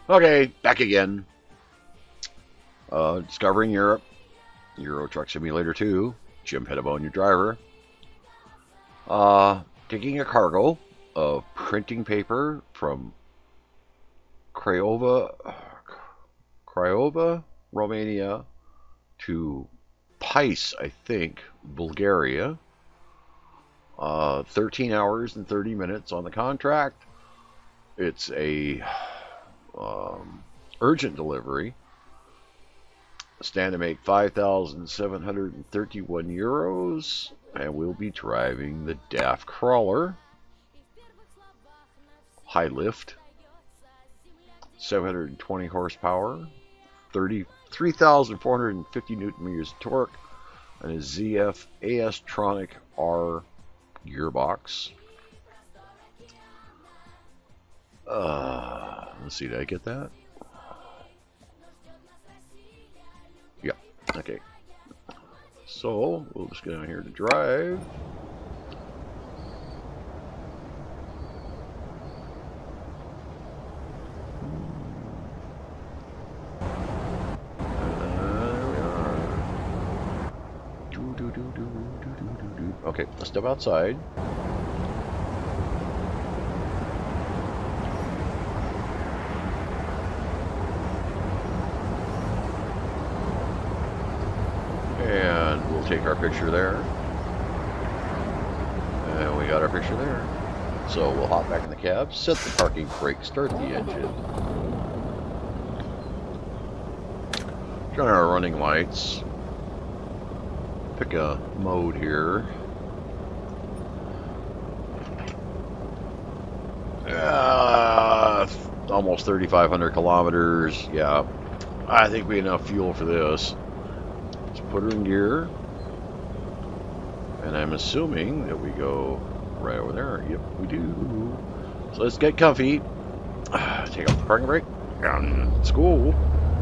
Okay, back again. Discovering Europe, Euro Truck Simulator 2. Jim Pettibone, your driver. Taking a cargo of printing paper from Craiova, Romania to Pyce, I think, Bulgaria. 13 hours and 30 minutes on the contract. It's a urgent delivery. Stand to make 5,731 euros, and we'll be driving the DAF Crawler High Lift, 720 horsepower, 3,450 newton meters of torque, and a ZF AS-tronic R gearbox. Let's see, did I get that? Yeah, okay. So, we'll just go down here to drive. Okay, let's step outside. And we'll take our picture there. And we got our picture there. So we'll hop back in the cab, set the parking brake, start the engine. Turn on our running lights. Pick a mode here. Almost 3,500 kilometers. Yeah, I think we have enough fuel for this. Let's put her in gear. And I'm assuming that we go right over there. Yep, we do. So let's get comfy. Take off the parking brake. Let's go.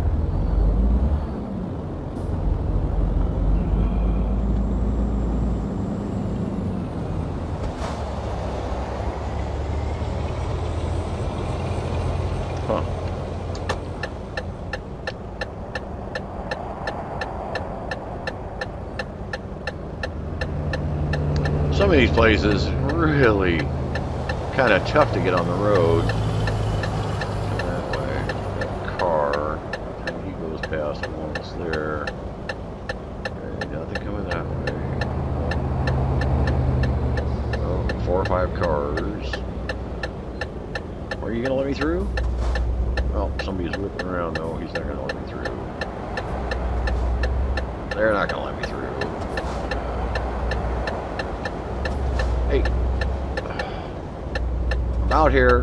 Some of these places really kind of tough to get on the road. That way, that car, and he goes past once there. Okay, nothing coming that way. Oh, 4 or 5 cars. Are you gonna let me through? Oh, somebody's whipping around. No, he's not gonna let me through. They're not gonna let me through. Hey, I'm out here.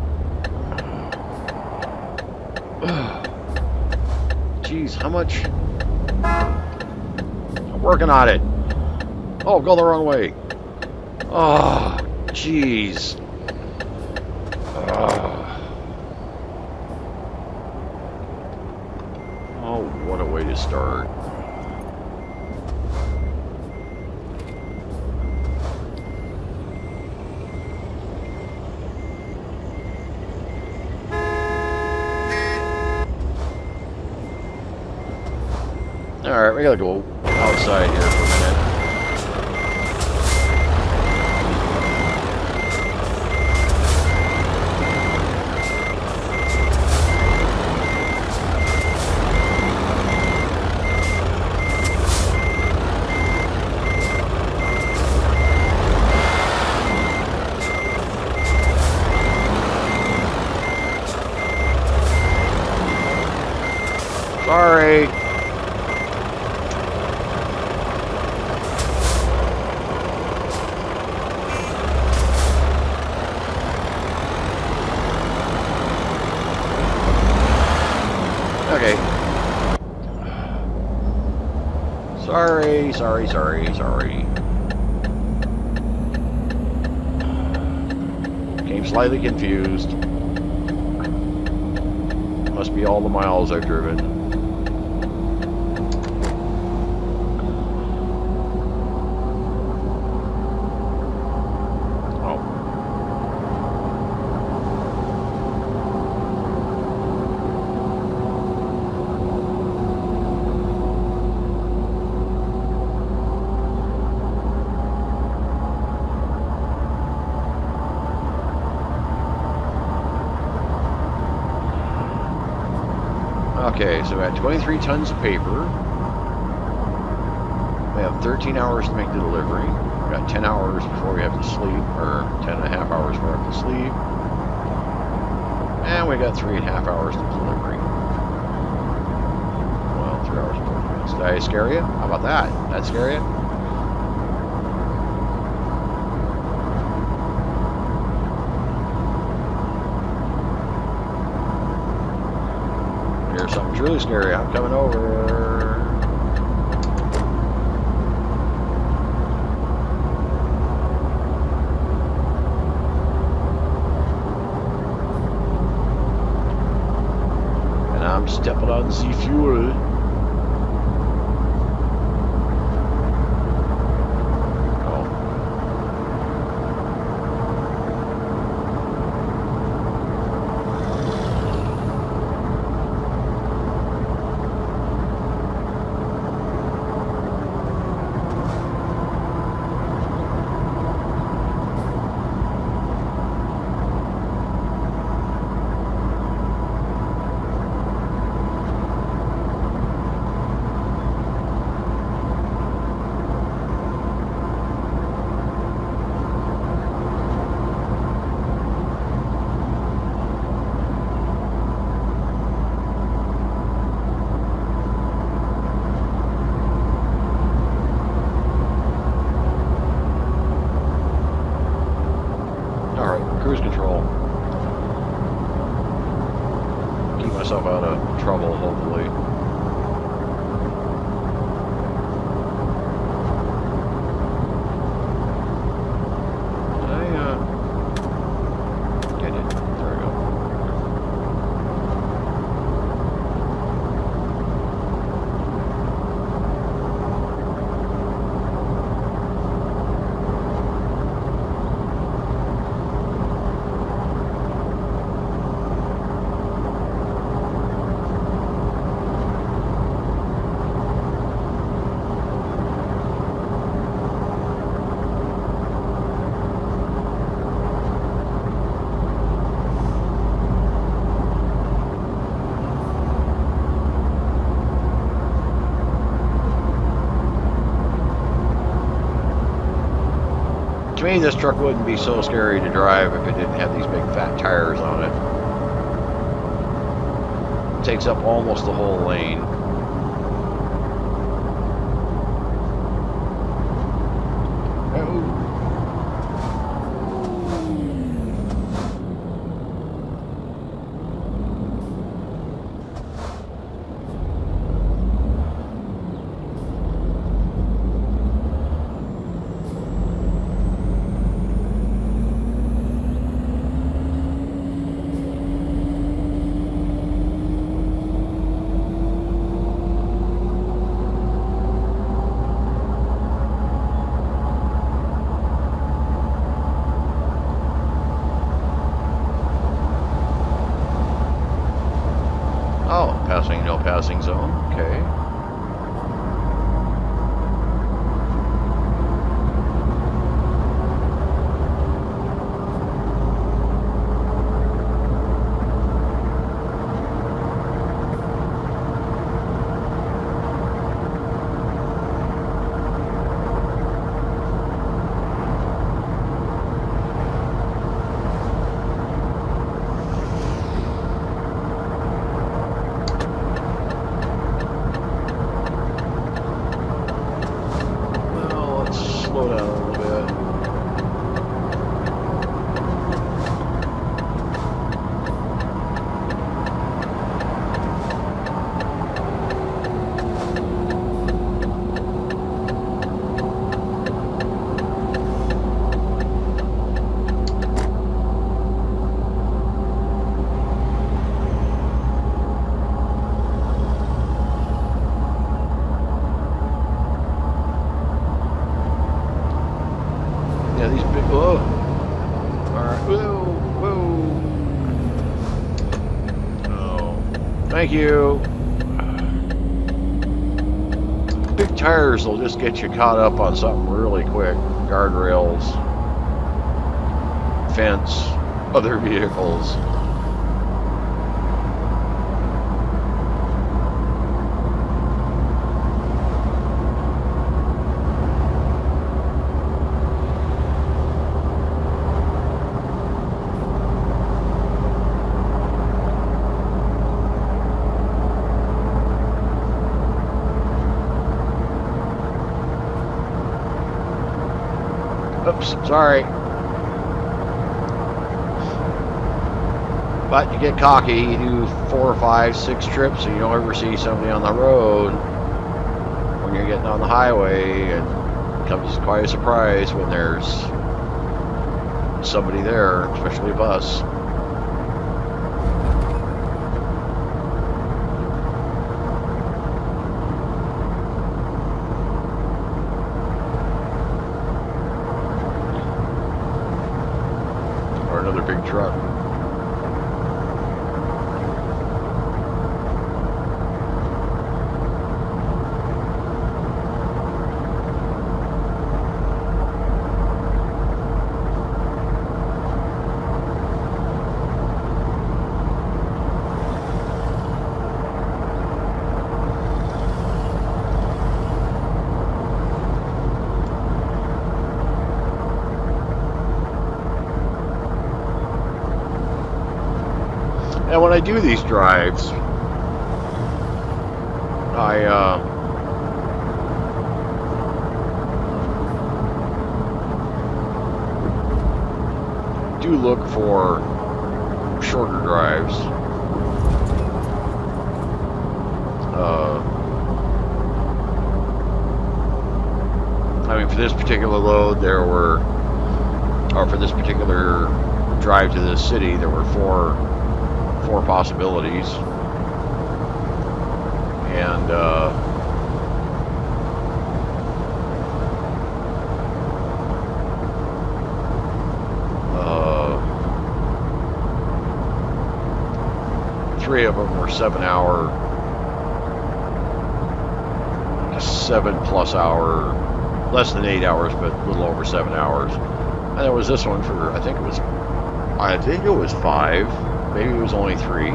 Jeez, how much? I'm working on it. Oh, go the wrong way. Oh, jeez. Oh, what a way to start. Alright, we gotta go outside here for a minute. Sorry. Okay. Sorry. Came slightly confused. Must be all the miles I've driven. Okay, so we got 23 tons of paper. We have 13 hours to make the delivery. We got 10 hours before we have to sleep, or 10 and a half hours before we have to sleep. And we got 3.5 hours to delivery. Well, 3 hours and 40 minutes. Did I scare you? How about that? Did that scare you? Here's something truly scary. I'm coming over. I'm stepping on the fuel. Oh. Cruise control. Keep myself out of trouble, hopefully. Did I, get it? There we go. To me, this truck wouldn't be so scary to drive if it didn't have these big fat tires on it. It takes up almost the whole lane. Oh, passing, no passing zone. Okay. Slow down a little bit. Yeah, these big, whoa. Alright, whoa, whoa. Oh, thank you. Big tires will just get you caught up on something really quick. Guardrails, fence, other vehicles. Oops, sorry. But you get cocky, you do 4, 5, 6 trips, and you don't ever see somebody on the road when you're getting on the highway, and it comes quite a surprise when there's somebody there, especially a bus. Or another big truck. And when I do these drives, I do look for shorter drives. I mean, for this particular load, or for this particular drive to this city, there were four possibilities, and three of them were 7-hour, 7+ hour, less than 8 hours, but a little over 7 hours. And there was this one for, I think it was 5. Maybe it was only 3.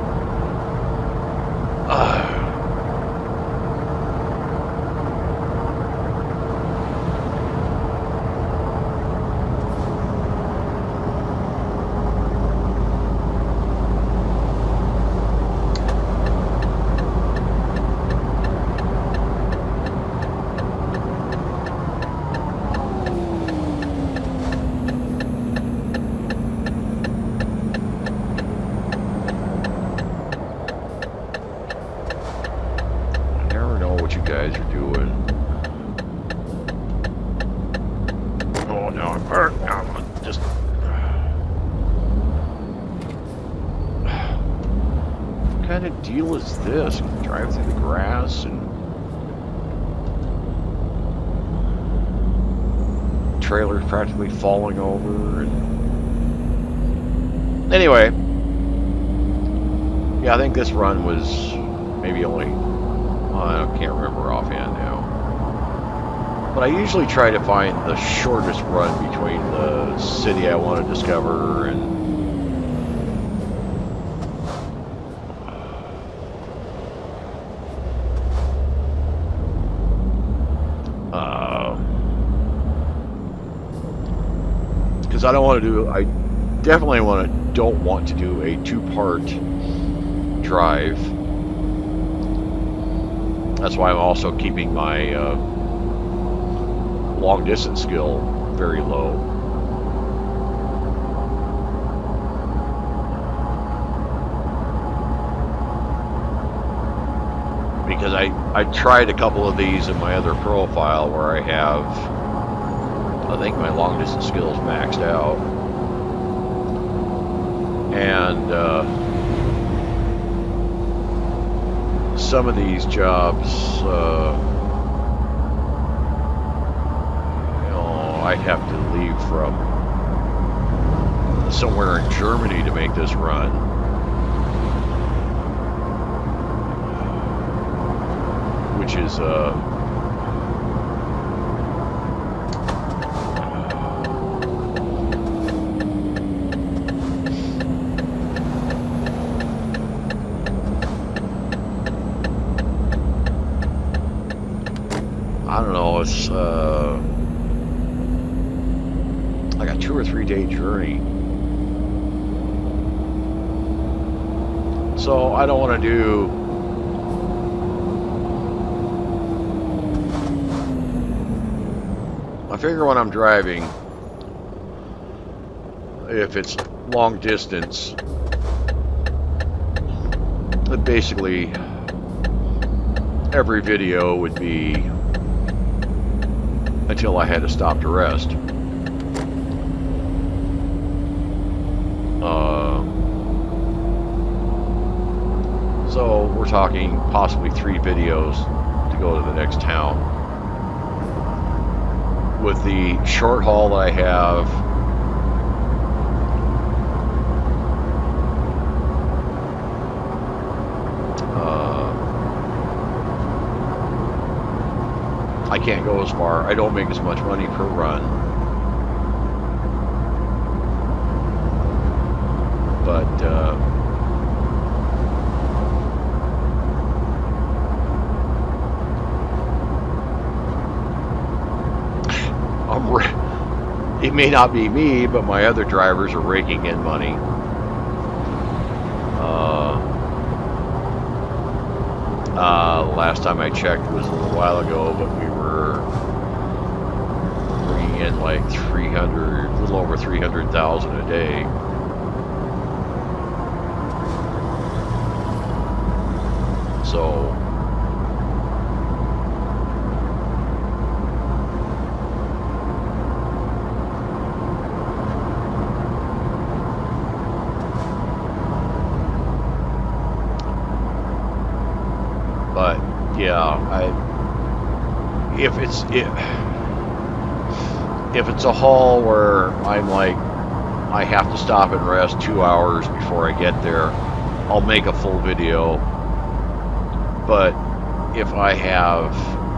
Guys are doing. Oh no, I'm hurt. I'm just. What kind of deal is this? Drive through the grass and trailers practically falling over. And anyway, yeah, I think this run was maybe only. I can't remember offhand now. But I usually try to find the shortest run between the city I want to discover and because I don't want to do. I definitely don't want to do a 2-part drive. That's why I'm also keeping my long distance skill very low. Because I tried a couple of these in my other profile where I have, I think my long distance skills maxed out. And some of these jobs, I'd have to leave from somewhere in Germany to make this run. Which is, I don't know, it's like a 2 or 3 day journey. So I don't want to do I figure when I'm driving if it's long distance, but basically every video would be until I had to stop to rest. So we're talking possibly 3 videos to go to the next town. With the short haul that I have, I can't go as far. I don't make as much money per run. But it may not be me, but my other drivers are raking in money. Last time I checked was a little while ago, but we were bringing in like 300, a little over 300,000 a day. So but yeah, if it's a haul where I'm like, I have to stop and rest 2 hours before I get there, I'll make a full video. But if I have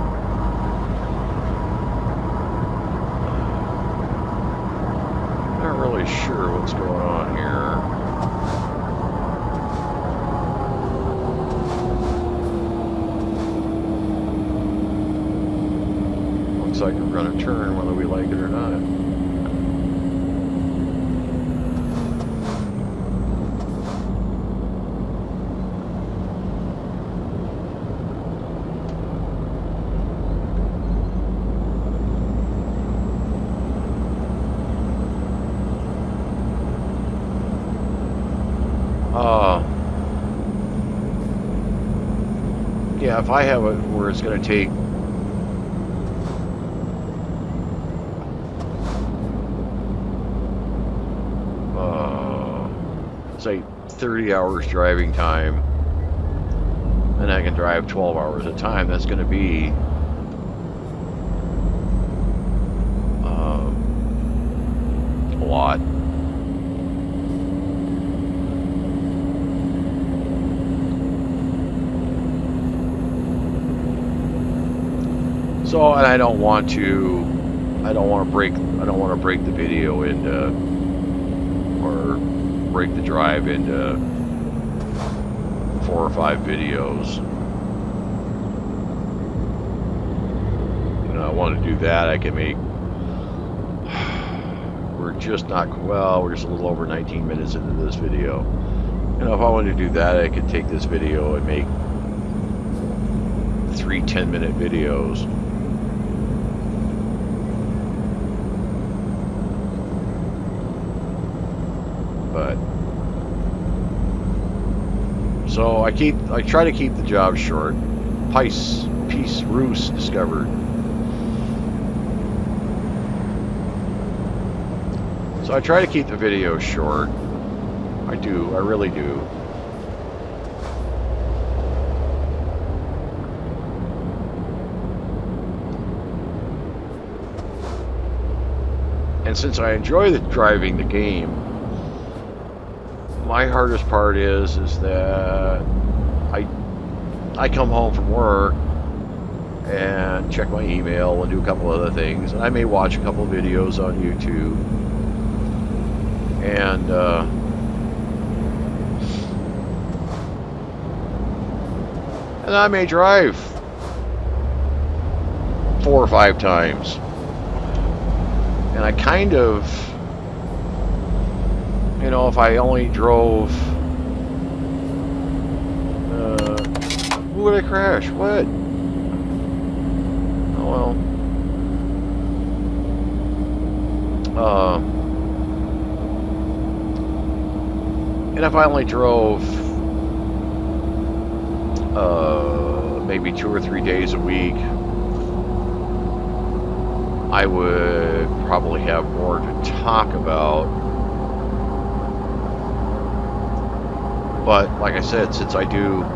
I'm not really sure what's going on here. Looks like we're going to turn whether we like it or not. Yeah, if I have it where it's going to take say 30 hours driving time, and I can drive 12 hours at a time, that's going to be a lot. So, and I don't want to break the video into, or break the drive into 4 or 5 videos. You know, I want to do that. I can make, we're just a little over 19 minutes into this video. You know, if I wanted to do that, I could take this video and make 3 10-minute videos. But so I try to keep the job short. Pyce Ruse discovered. So I try to keep the video short. I really do. And since I enjoy driving the game, my hardest part is that I come home from work and check my email and do a couple other things, and I may watch a couple videos on YouTube, and I may drive 4 or 5 times, and I kind of, you know, if I only drove, would I crash? What? Oh well. And if I only drove maybe 2 or 3 days a week, I would probably have more to talk about. But like I said, since I do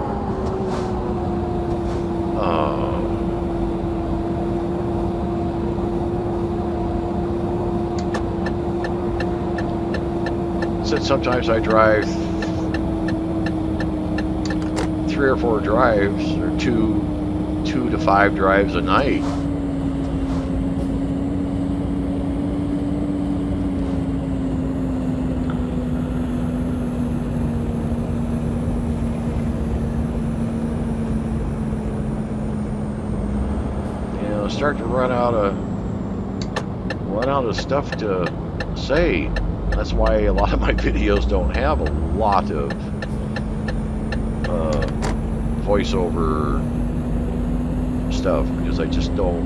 since sometimes I drive 3 or 4 drives, or two to 5 drives a night. Start to run out of stuff to say. That's why a lot of my videos don't have a lot of voiceover stuff, because I just don't.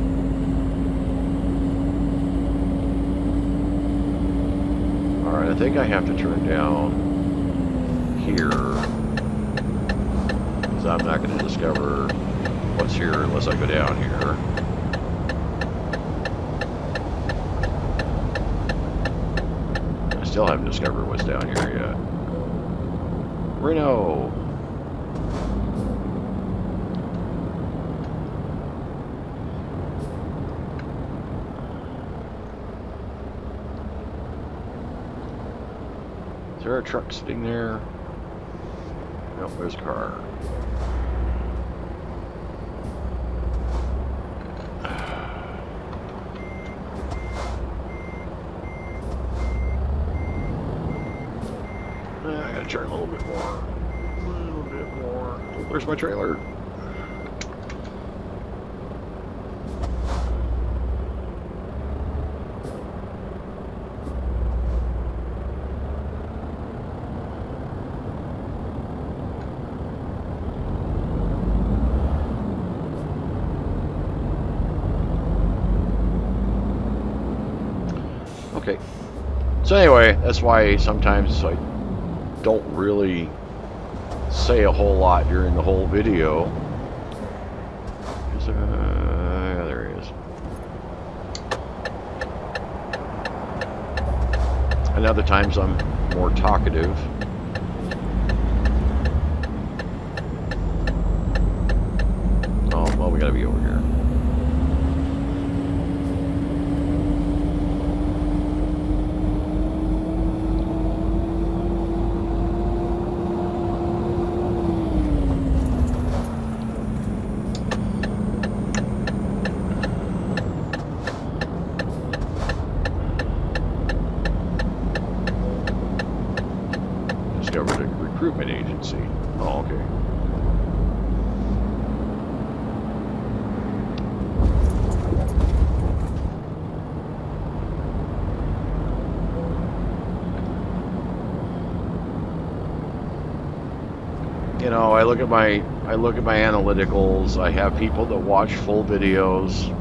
Alright, I think I have to turn down here, because I'm not going to discover what's here unless I go down here. I still haven't discovered what's down here yet. Reno! Is there a truck sitting there? Nope, there's a car. I gotta turn a little bit more. A little bit more. Oh, there's my trailer. Okay. So anyway, that's why sometimes I don't really say a whole lot during the whole video. Yeah, there he is. And other times I'm more talkative. Oh, well, we gotta be over here. Discovered a recruitment agency. Oh, okay. You know, I look at my analyticals. I have people that watch full videos.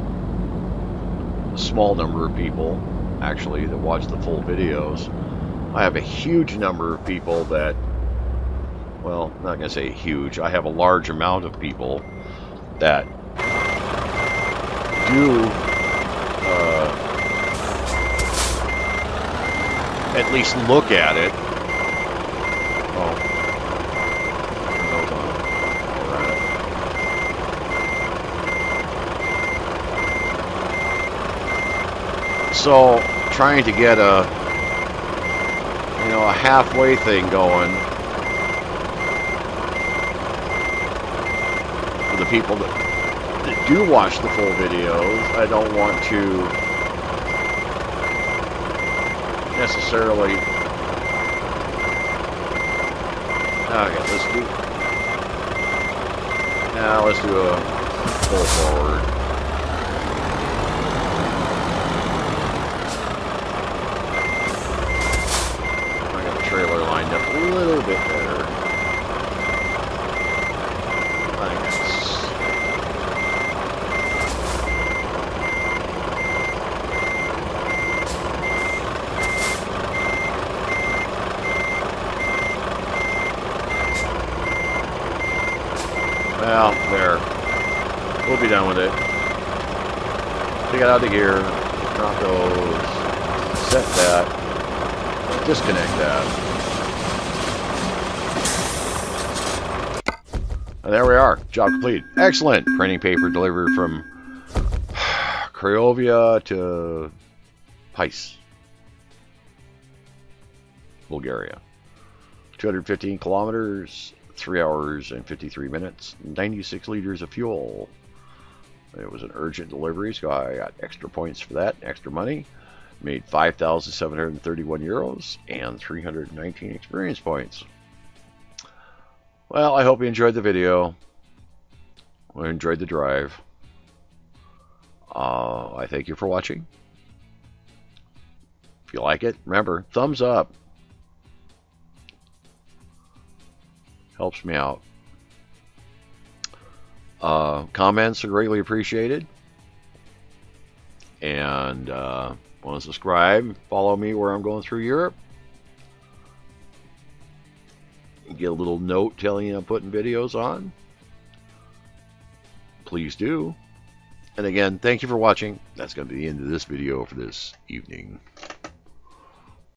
A small number of people, actually, that watch the full videos. I have a huge number of people that, well, I'm not going to say huge. I have a large amount of people that do at least look at it. Oh, turn those on. All right. So, trying to get a halfway thing going for the people that do watch the full videos. I don't want to necessarily. Okay, let's do a pull forward. Trailer lined up a little bit better. I think Well, there. We'll be done with it. Take it out of gear. Drop those. Set that. Disconnect that. And there we are. Job complete. Excellent. Printing paper delivered from Craiova to Pyce, Bulgaria. 215 kilometers, 3 hours and 53 minutes, 96 liters of fuel. It was an urgent delivery, so I got extra points for that, extra money. Made 5,731 euros and 319 experience points. Well, I hope you enjoyed the video. I enjoyed the drive. I thank you for watching. If you like it, remember, thumbs up. Helps me out. Comments are greatly appreciated. And want to subscribe, follow me where I'm going through Europe. Get a little note telling you I'm putting videos on. Please do. And again, thank you for watching. That's going to be the end of this video for this evening.